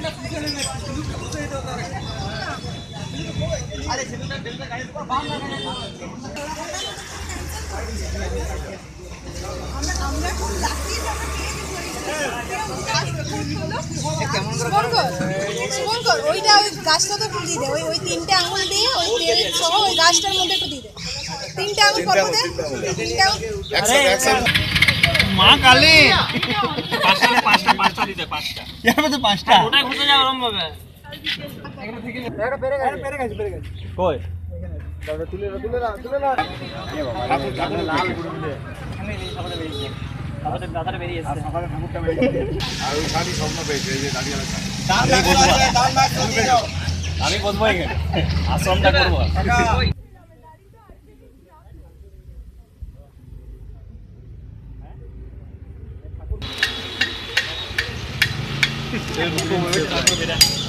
ওইটা ওই গাছটা তো একটু দিয়ে দে, ওই 3টে আঙুল দিয়ে ওই তেল সহ ওই গাছটার মধ্যে একটু দিয়ে দে। 3টে আঙুল পর দে, 3টে আঙুল মা কালী পাঁচটা দিতে, পাঁচটা এর মধ্যে পাঁচটা ওটা ঘুরে যাও আরম্ভ হবে। এটা পেরে গেছে কই দাও, তুলে না এ বাবা ঠাকুর লাল গুড় দিলে এখানে এই সবাই বেরিয়েছে, আমাদের দাদাটা বেরিয়ে এসেছে, সকালে ঠাকুরটা বেরিয়েছে। আর ওই শাড়ি স্বপ্ন পেয়েছে, এই যে দাঁড়িয়ে আছে আমি বলবো এখানে আশ্রমটা করবো। ঠাকুর